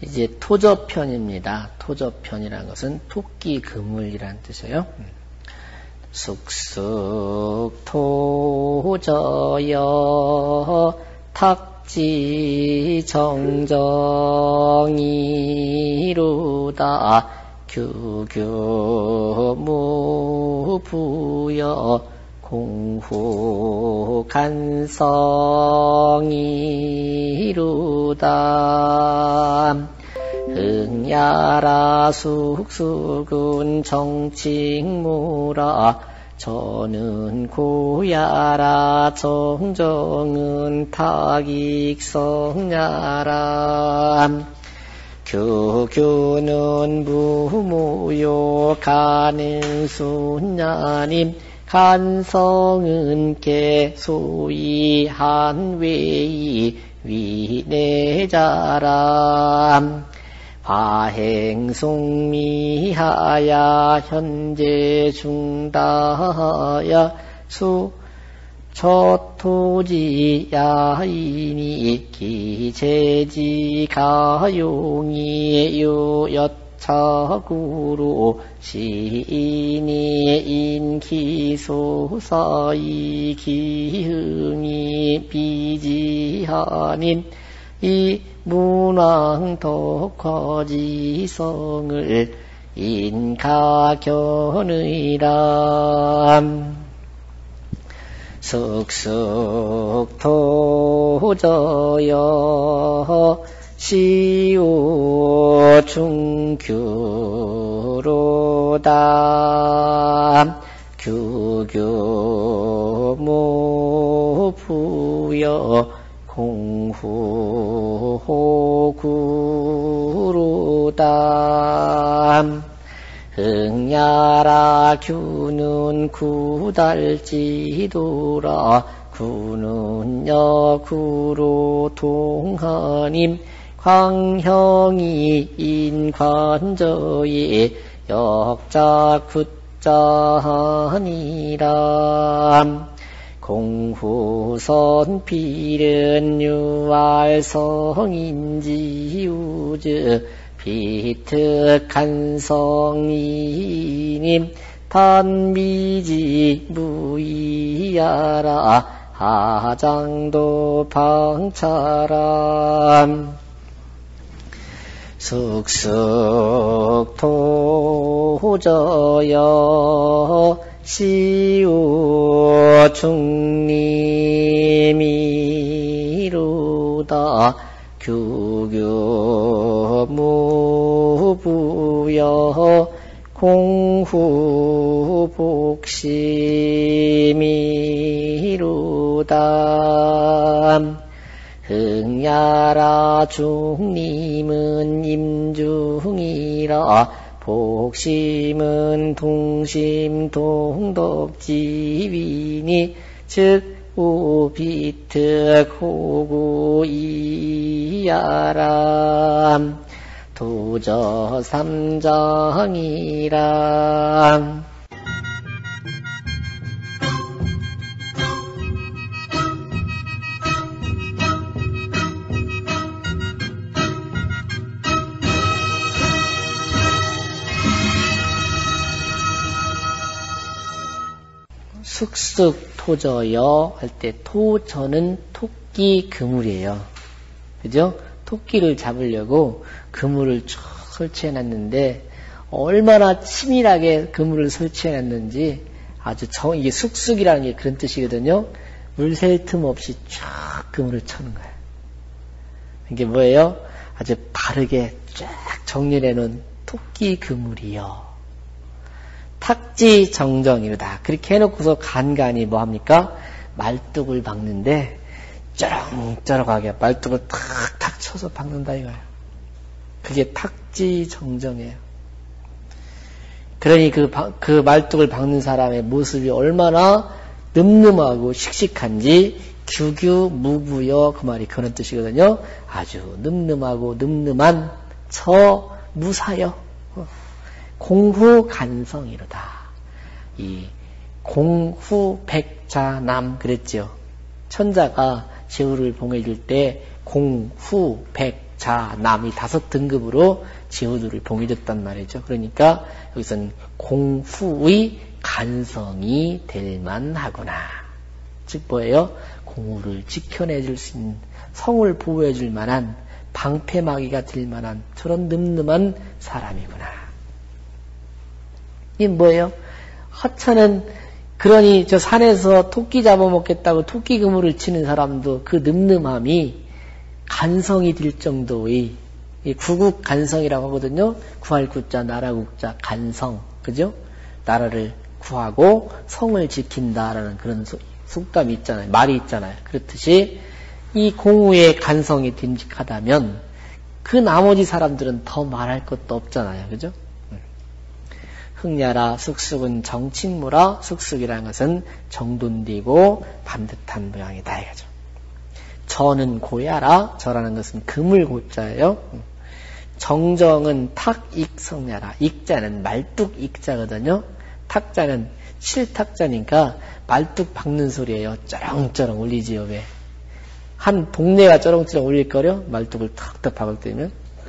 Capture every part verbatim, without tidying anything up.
이제 토저편입니다. 토저편이라는 것은 토끼 그물이라는 뜻이에요. 쑥쑥 토저여 탁지 정정이루다 규규무부여 공후 간성이루다 흥야라 숙숙은 정칭무라 저는 고야라 정정은 타익성야라 교교는 무무요 가는 순야님 간성은 개소이 한외이 위내자람 화행송미하야 현재 중다야 수 저토지야이니 기재지 가용이 유여차구로 시인이 인기소사이 기흥이 비지하님 이 문왕덕화지성을 인가견의람 슥슥 토저여 시오 중규로다 규규무부여 공후호구로다 흥야라 규는 구달지도라 구는 여구로 동하님 광형이 인관저에 역자 굿자하니라 공후선 필은 유알성인지 우즈 비특한성이님 단미지 무이야라 하장도 방차람 슥슥 토저여 시우 중님이루다 규규무부여 공후복심이루다 흥야라 중님은 임중이라 복심은 동심 동덕지위니 즉 우비특 호구이야람 도저 삼정이람 슥슥 토저여 할 때 토저는 토끼 그물이에요. 그죠? 토끼를 잡으려고 그물을 쭉 설치해놨는데 얼마나 치밀하게 그물을 설치해놨는지 아주 정, 이게 쑥쑥이라는 게 그런 뜻이거든요. 물 셀 틈 없이 쫙 그물을 쳐는 거예요. 이게 뭐예요? 아주 바르게 쫙 정렬해놓은 토끼 그물이요. 탁지 정정이로다. 그렇게 해놓고서 간간히 뭐합니까? 말뚝을 박는데 쩌렁쩌렁하게 말뚝을 탁탁 쳐서 박는다 이거예요. 그게 탁지 정정이에요. 그러니 그, 그 말뚝을 박는 사람의 모습이 얼마나 늠름하고 씩씩한지 규규무부여 그 말이 그런 뜻이거든요. 아주 늠름하고 늠름한 저 무사여 공후간성이로다. 이 공후백자남 그랬죠. 천자가 제후를 봉해줄 때 공후백자 자, 남 이 다섯 등급으로 지우들을 봉해줬단 말이죠. 그러니까 여기서는 공후의 간성이 될 만하구나. 즉 뭐예요? 공후를 지켜내줄 수 있는, 성을 보호해줄 만한, 방패막이가 될 만한 저런 늠름한 사람이구나. 이게 뭐예요? 하찮은, 그러니 저 산에서 토끼 잡아먹겠다고 토끼 그물을 치는 사람도 그 늠름함이 간성이 될 정도의, 구국 간성이라고 하거든요. 구할 구자, 나라 국자, 간성. 그죠? 나라를 구하고 성을 지킨다라는 그런 속담이 있잖아요. 말이 있잖아요. 그렇듯이 이 공후의 간성이 듬직하다면 그 나머지 사람들은 더 말할 것도 없잖아요. 그죠? 흑야라 쑥쑥은 정친무라. 쑥쑥이라는 것은 정돈되고 반듯한 모양이다 이거죠. 저는 고야라. 저라는 것은 금을 고자예요. 정정은 탁익성야라. 익자는 말뚝 익자거든요. 탁자는 칠탁자니까 말뚝 박는 소리예요. 쩌렁쩌렁 울리지요. 왜? 한 동네가 쩌렁쩌렁 울릴거려? 말뚝을 탁탁 박을 때면.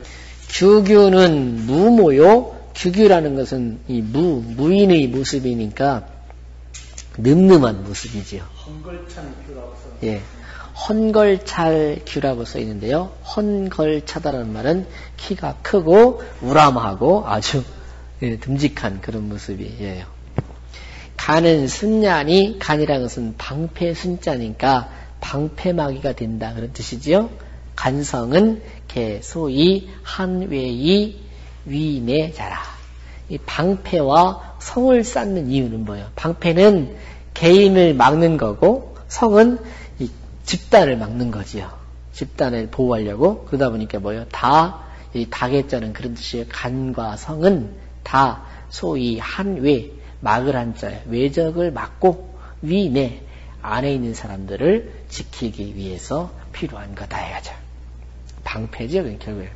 규규는 무모요. 규규라는 것은 이 무, 무인의 모습이니까 늠름한 모습이지요. 헌걸찬 규라고 써. 예. 헌걸찰 규라고 써 있는데요. 헌걸차다라는 말은 키가 크고 우람하고 아주 예, 듬직한 그런 모습이에요. 간은 순냐니, 간이라는 것은 방패 순자니까 방패막이가 된다 그런 뜻이지요. 간성은 개 소위 한외의 위내자라. 이 방패와 성을 쌓는 이유는 뭐예요? 방패는 개인을 막는 거고 성은 이 집단을 막는 거지요. 집단을 보호하려고. 그러다 보니까 뭐예요? 다, 이 다개자는 그런 뜻이에요. 간과 성은 다 소위 한외, 막을 한자예요. 외적을 막고 위내, 안에 있는 사람들을 지키기 위해서 필요한 거다 이거죠. 방패죠, 결국에.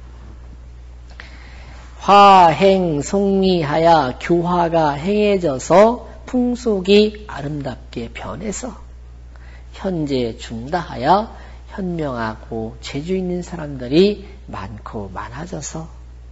화행 송리하여 교화가 행해져서 풍속이 아름답게 변해서 현재 중다하여 현명하고 재주 있는 사람들이 많고 많아져서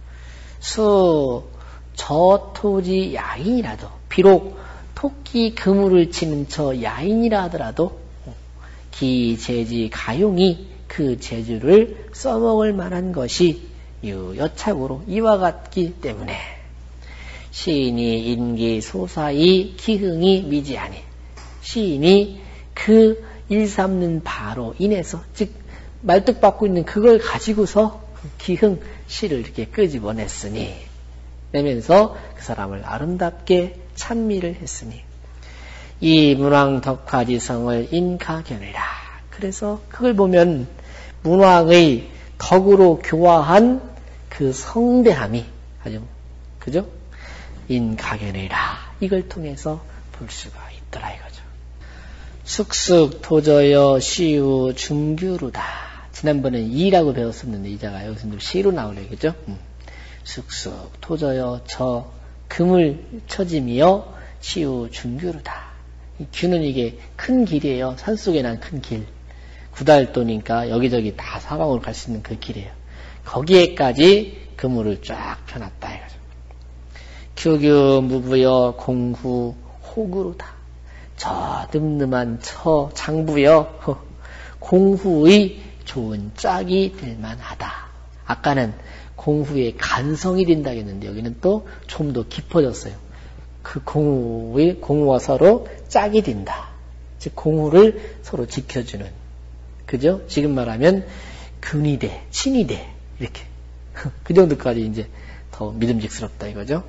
수 저토지 야인이라도, 비록 토끼 그물을 치는 저 야인이라 하더라도 기재지 가용이 그 재주를 써먹을 만한 것이 유여착으로 이와 같기 때문에 시인이 인기 소사이 기흥이 미지하니, 시인이 그 일삼는 바로 인해서, 즉 말뚝 받고 있는 그걸 가지고서 기흥 시를 이렇게 끄집어냈으니, 내면서 그 사람을 아름답게 찬미를 했으니 이 문왕덕화지성을 인가견이라. 그래서 그걸 보면 문왕의 덕으로 교화한 그 성대함이 아주, 그죠? 인가견이라. 이걸 통해서 볼 수가 있더라 이거죠. 쑥쑥 도저여 시우 중규루다. 지난번에 이라고 배웠었는데 이자가 여기서 좀 시로 나오려고 그죠? 음. 쑥쑥 도저여 저 금을 처짐이여 시우 중규루다. 이 규는 이게 큰 길이에요. 산속에 난 큰 길. 구달도니까 여기저기 다 사방으로 갈 수 있는 그 길이에요. 거기에까지 그물을 쫙 펴놨다 이거죠. 규규 무부여 공후 호구루다. 저 늠름한 저 장부여 공후의 좋은 짝이 될 만하다. 아까는 공후의 간성이 된다 했는데 여기는 또 좀 더 깊어졌어요. 그 공후의 공후와 서로 짝이 된다. 즉 공후를 서로 지켜주는, 그죠? 지금 말하면 근위대, 친위대 이렇게 그 정도까지 이제 더 믿음직스럽다 이거죠.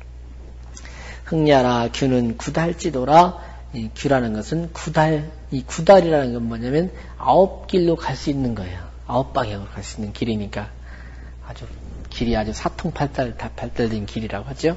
흑야라 규는 구달지도라. 이 규라는 것은 구달, 이 구달이라는 건 뭐냐면 아홉 길로 갈 수 있는 거예요. 아홉 방향으로 갈 수 있는 길이니까 아주 길이 아주 사통팔달 다 발달된 길이라고 하죠.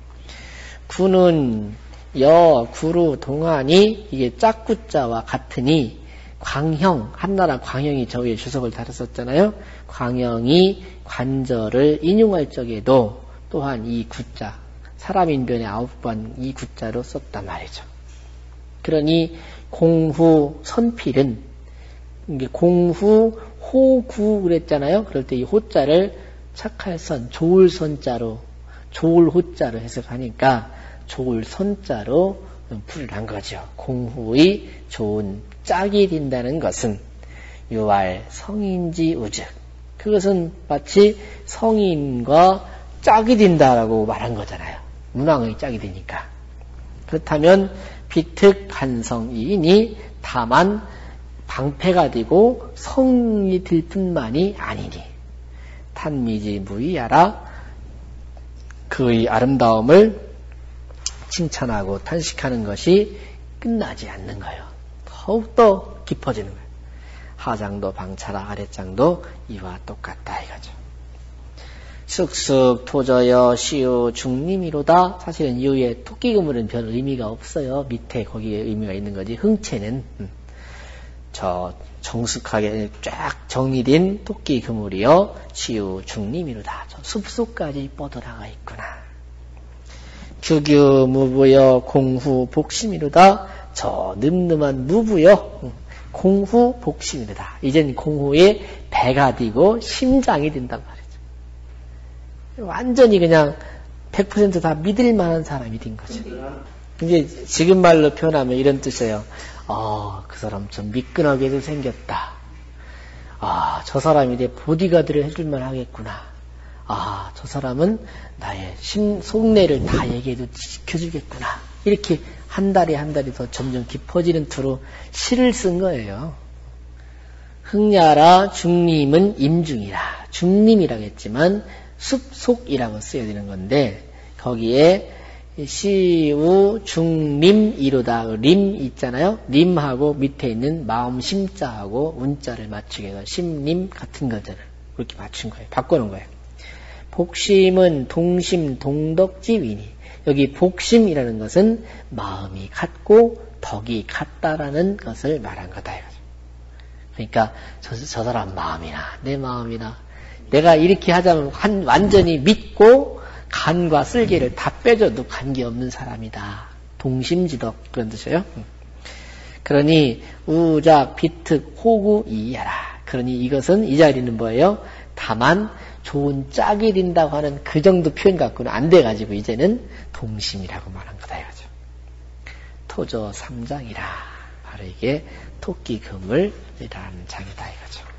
구는 여, 구루, 동안이 이게 짝구자와 같으니 광형, 한나라 광형이 저 위에 주석을 달았었잖아요. 광형이 관절을 인용할 적에도 또한 이 구자, 사람 인변에 아홉 번 이 구자로 썼단 말이죠. 그러니 공후 선필은 이게 공후, 호구 그랬잖아요. 그럴 때 이 호자를 착할 선, 좋을 선자로, 좋을 호자로 해석하니까 좋을 선자로 풀이한 거죠. 공후의 좋은 짝이 된다는 것은 유알 성인지 우즉. 그것은 마치 성인과 짝이 된다라고 말한 거잖아요. 문왕의 짝이 되니까. 그렇다면 비특 한성이이니 다만 방패가 되고 성이 될 뿐만이 아니니 탄미지 무의하라. 그의 아름다움을 칭찬하고 탄식하는 것이 끝나지 않는 거예요. 더욱더 깊어지는 거예요. 하장도 방차라 아랫장도 이와 똑같다 이거죠. 쓱쓱 토저여 시우 중림이로다. 사실은 이후에 토끼 그물은 별 의미가 없어요. 밑에 거기에 의미가 있는 거지. 흥체는 음. 저 정숙하게 쫙 정리된 토끼 그물이요 시우 중림이로다. 저 숲속까지 뻗어나가 있구나. 규규 무부여 공후 복심이로다. 저 늠름한 무부여 공후 복심이로다. 이젠 공후에 배가 되고 심장이 된단 말이죠. 완전히 그냥 백 퍼센트 다 믿을 만한 사람이 된 거죠. 이제 지금 말로 표현하면 이런 뜻이에요. 아, 그 사람 좀 미끈하게도 생겼다. 아, 저 사람이 내 보디가드를 해줄만 하겠구나. 아, 저 사람은 나의 심, 속내를 다 얘기해도 지켜주겠구나. 이렇게 한 달에 한 달이 더 점점 깊어지는 투로 시를 쓴 거예요. 흥야라 중림은 임중이라. 중림이라고 했지만 숲속이라고 써야 되는 건데 거기에 시우 중림 이루다 림 있잖아요. 림하고 밑에 있는 마음 심자하고 운자를 맞추게 해서 심림 같은 거잖아요. 그렇게 맞춘 거예요. 바꿔놓은 거예요. 복심은 동심 동덕지위니. 여기 복심이라는 것은 마음이 같고 덕이 같다라는 것을 말한 거다. 그러니까 저, 저 사람 마음이나 내 마음이나 내가 이렇게 하자면 한, 완전히 믿고 간과 쓸개를 다 빼줘도 관계없는 사람이다. 동심지덕 그런 뜻이에요. 그러니 우작 비특 호구 이하라. 그러니 이것은 이 자리는 뭐예요? 다만 좋은 짝이 된다고 하는 그 정도 표현 갖고는 안 돼가지고 이제는 동심이라고 말한 거다 이거죠. 토저 삼장이라. 바로 이게 토끼 그물이라는 장이다 이거죠.